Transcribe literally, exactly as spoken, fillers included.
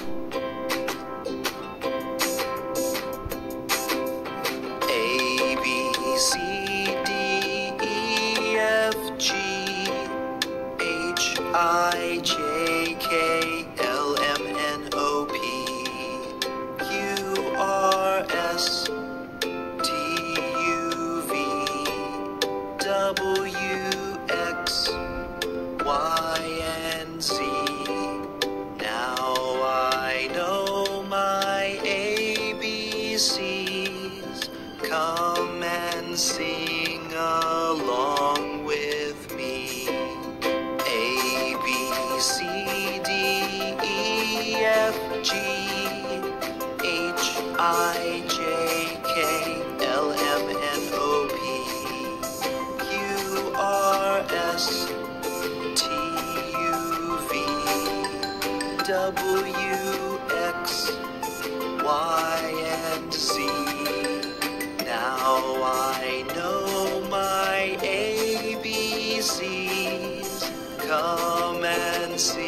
A, B, C, D, E, F, G, H, I, J, K, L, M, N, O, P, Q, R, S, T, U, V, W, X, Y, and Z. Now I know my A B Cs. Come and sing along with me. A, B, C, D, E, F, G, H, I, J, K, L, M, N, O, P, Q, R, S, T, U, V, W, X, Y, and Z. Now I know my A B Cs. Come and see.